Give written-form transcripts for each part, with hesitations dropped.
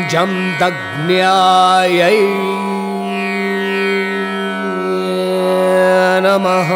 जमदग्न्यायै नमः।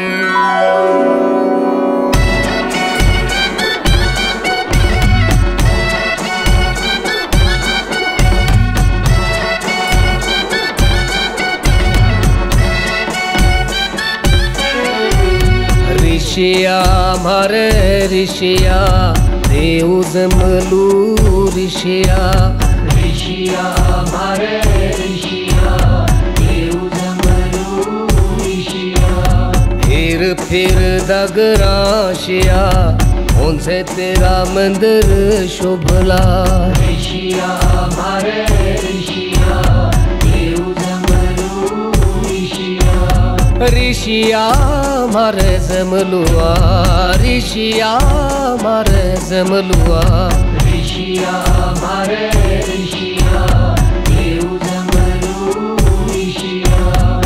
ऋषिया मारे ऋषिया देव जमलू ऋषिया, ऋषिया मारे ऋषिया देव जमलू ऋषिया। फिर दगराशिया उनसे तेरा मंदिर शोभला, ऋषिया मारे ऋषिया देव जमलू ऋषिया। ऋषिया मारे जमलुआ, ऋषिया मारे जमलुआ, ऋषिया मारे ऋषिया देव जमलू ऋषिया।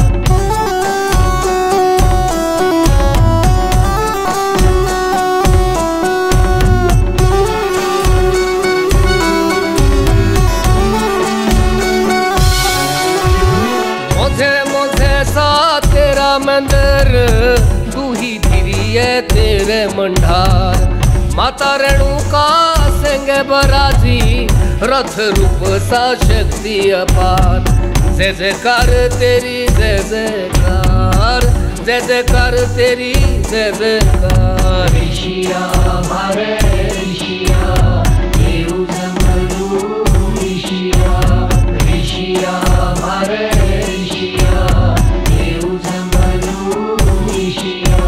मोझे सा तेरा मंदिर दूही धीरिये तेरे मंडार। माता रेणुका संग बराजी रथ रूप सा शक्ति अपार। जय जयकार तेरी जय जयकार, जय जयकार तेरी जय जयकार। ऋषिया मारे ऋषिया देव जमलू ऋषिया, ऋषिया मारे ऋषिया देव जमलू ऋषिया।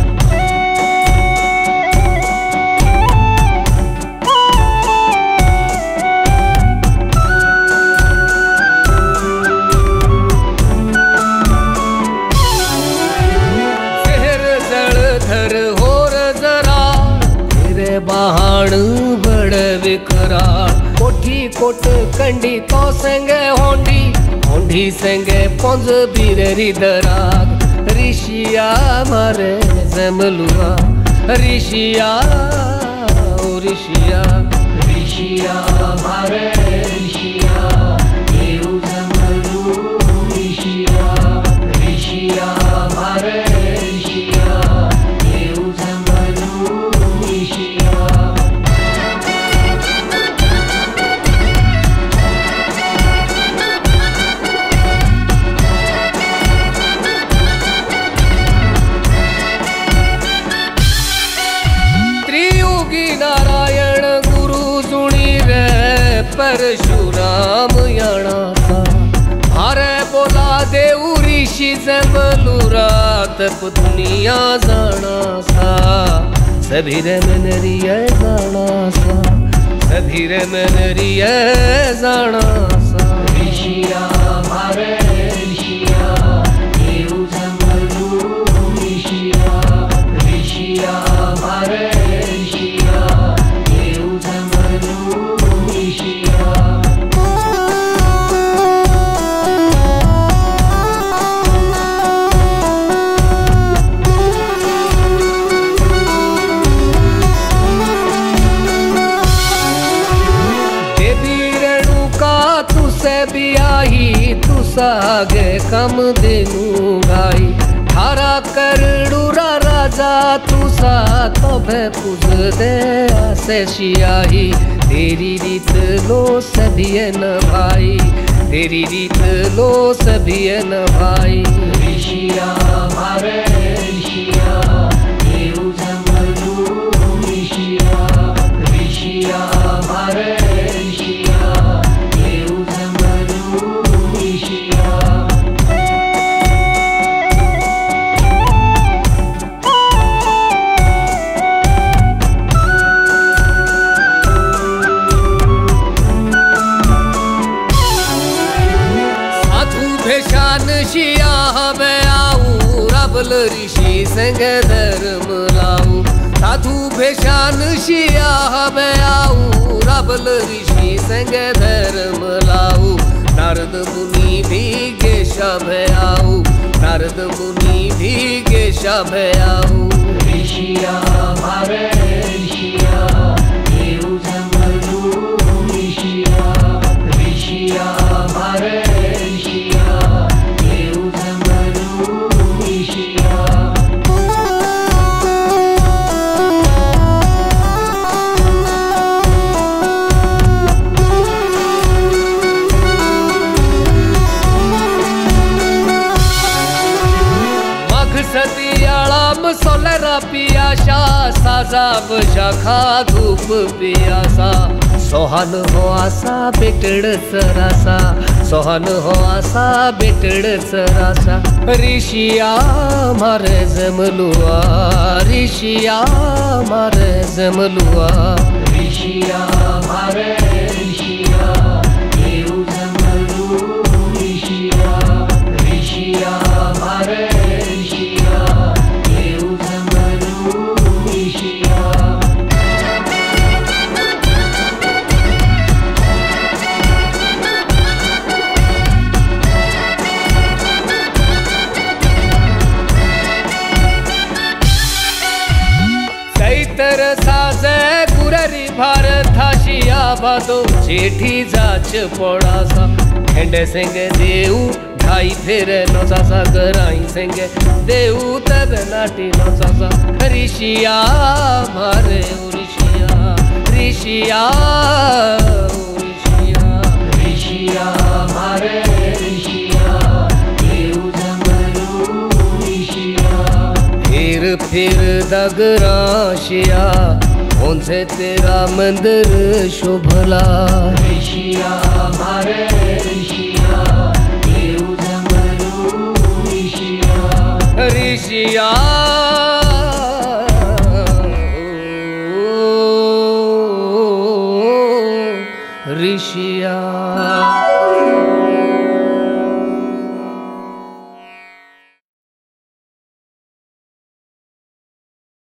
बाण बड़ विकराल, कोठी कोट कंडी तो संगे होंडी, होंडी संगे पुंज बीरेरी दराग। ऋषिया मारे जमलुआ, ऋषिया ओ ऋषिया, ऋषिया मारे ऋषिया देव जमलू ऋषिया, ऋषिया मारे ऋषिया देव जमलू ऋषिया। नारायण गुरु सुनी रे परशुराम याणा सा। हारे बोला देव ऋषि जमलुरा तप दुनिया जाना सा। सभी रे मनरिया जाना सा, सभी रे मनरिया जाना सा। ऋषिया मारे ऋषिया देव जमलू ऋषिया, ऋषिया मारे ऋषिया देव जमलू ऋषिया। देवी रेणुका तुसे बियाही, तुसा गे कम देनु गाई। थारा करडूरा राजा तुसा तबे पूज दे आसे शियाही। तेरी रीत लो सभी न भाई, तेरी रीत लो सभी न भाई। ऋषिया मारे ऋषिया देव जमलू ऋषिया, ऋषिया मारे ऋषिया देव जमलू ऋषिया। भेषान शिया हमें आऊ, रबल ऋषि संग धर्म लाऊ। साधु भेषान शिया हमें आऊ, रबल ऋषि संग धर्म लाऊ। नारद मुनि भी गेशा में आऊ, नारद मुनि भी गेशा में आऊ। ऋषिया मारे ऋषिया देव जमलू ऋषिया, पियासा साजा बशा खा धूप पियासा सोहान हो आसा बेटड़ सरासा सोहान हो आसा बेटड़ सरासा ऋषिया मारे जमलुआ ऋषिया मारे जमलुआ ऋषिया मारे ऋषिया देव जमलु ऋषिया ऋषिया मारे ऋषिया देव जमलु ऋषिया तर साजे गुररी भारताशिया भादो जेठी जाच पड़ासा खेंडे सेंगे देऊ ढाई फेरे नोसासा गराई सेंगे देऊ तद नाटी नोसासा ऋषिया मारे ऋषिया ऋषिया ऋषिया ऋषिया मारे ऋषिया देऊ जमलु ऋषिया फिर दगराशिया उनसे तेरा मंदिर शोभला ऋषिया मारे ऋषिया देव जमलु ऋषिया ऋषिया ऋषिया